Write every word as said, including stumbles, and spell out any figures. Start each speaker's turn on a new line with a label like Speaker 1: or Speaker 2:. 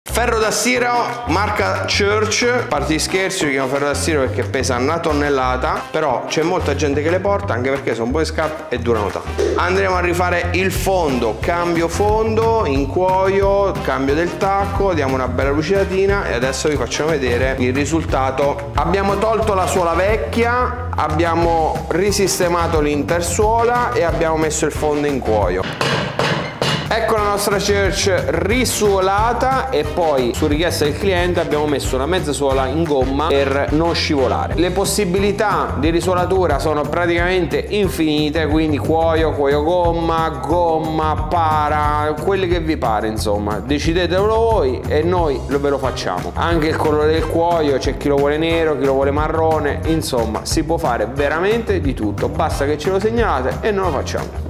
Speaker 1: Ferro da stiro marca Church, a parte gli scherzi, io chiamo ferro da stiro perché pesa una tonnellata, però c'è molta gente che le porta anche perché sono buone scarpe e durano tanto. Andremo a rifare il fondo, cambio fondo in cuoio, cambio del tacco, diamo una bella lucidatina e adesso vi facciamo vedere il risultato. Abbiamo tolto la suola vecchia, abbiamo risistemato l'intersuola e abbiamo messo il fondo in cuoio. Ecco la nostra Church risuolata e poi su richiesta del cliente abbiamo messo una mezza suola in gomma per non scivolare. Le possibilità di risuolatura sono praticamente infinite, quindi cuoio, cuoio gomma, gomma, para, quelli che vi pare, insomma. Decidetelo voi e noi ve lo facciamo. Anche il colore del cuoio, c'è chi lo vuole nero, chi lo vuole marrone, insomma si può fare veramente di tutto, basta che ce lo segnalate e noi lo facciamo.